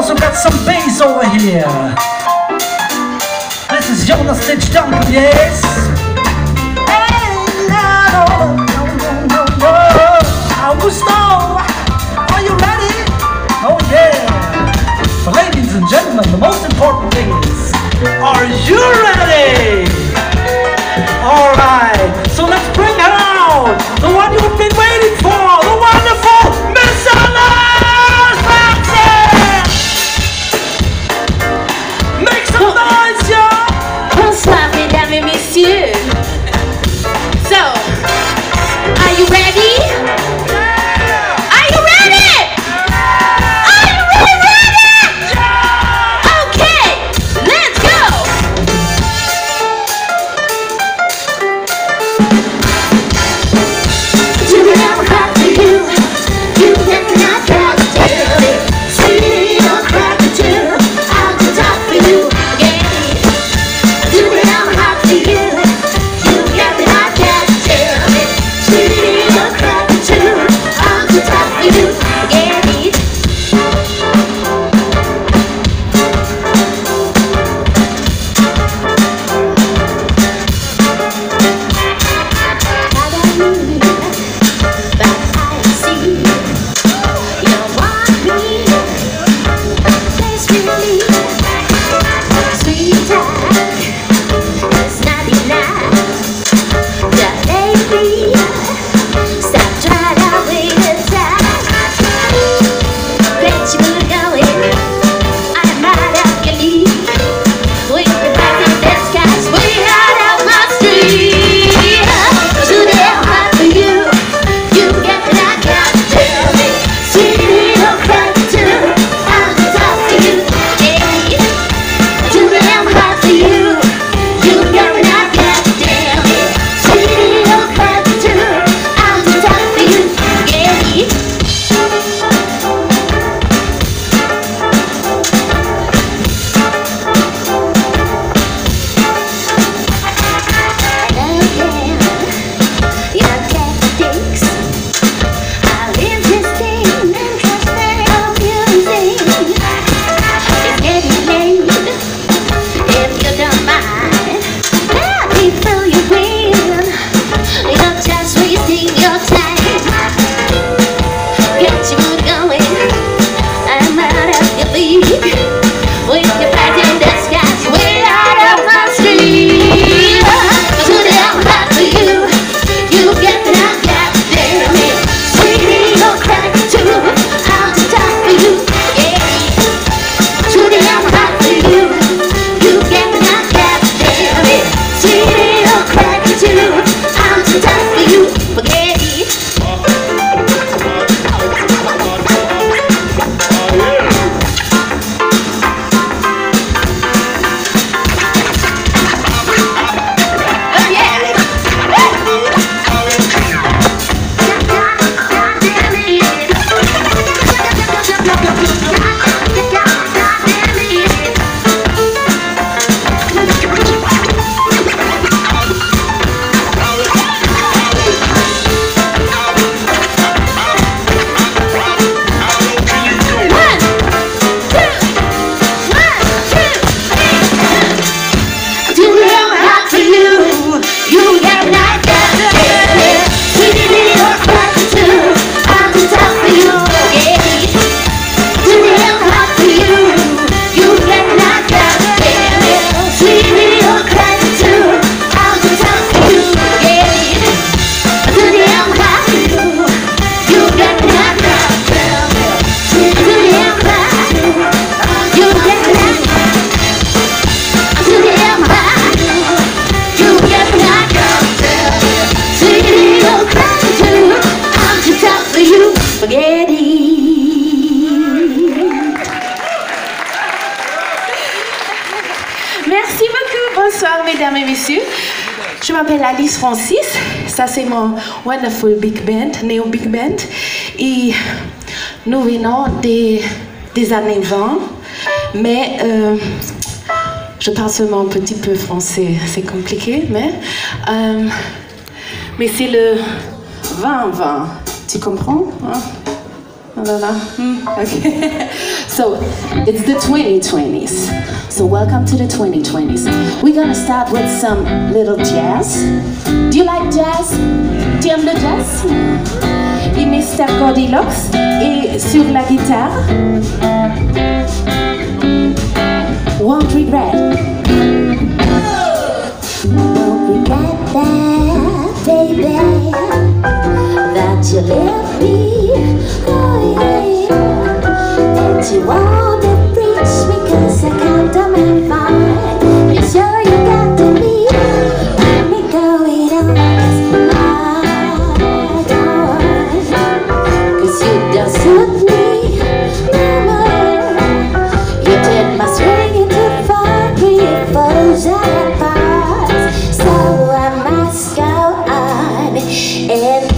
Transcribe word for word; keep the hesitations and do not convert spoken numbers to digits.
also got some bass over here. This is Jonas Stitch Duncan, yes. Hey, no, no, no, no, no. Augusto, are you ready? Oh yeah. So ladies and gentlemen, the most important thing is, are you ready? Alright, so let's bring her out, the one you've been waiting for, the wonderful Miss Alice Francis! Make some noise, y'all! Bonsoir, mesdames et messieurs. So, are you ready? Yeah! Are you ready? Are you really ready? Yeah! Okay, let's go! Do it ever crack to you? You cannot crack to you. Sweet or crack to you. I'll do top for you. Yeah. Do it ever crack to you? You cannot crack to you. Sweet or crack to you. I'll do top for you. Yeah. Merci beaucoup, bonsoir mesdames et messieurs. Je m'appelle Alice Francis, ça c'est mon wonderful big band, Neo Big Band. Et nous venons des, des années vingt, mais euh, je parle seulement un petit peu français, c'est compliqué, mais, euh, mais c'est le vingt vingt, tu comprends hein? I don't know. Hmm? Okay. So it's the twenty twenties. So welcome to the twenty twenties. We're gonna start with some little jazz. Do you like jazz? Tu aimes le jazz? Et mister Goldilocks est sur la guitare. Won't regret. Won't regret that, baby, that you left me. Oh yeah, and you want to reach me 'cause I can't on my mind. You sure you got to be let me going on my door, 'cause you don't suit me no more. You did my swing into four green photos and parts, so I must go on and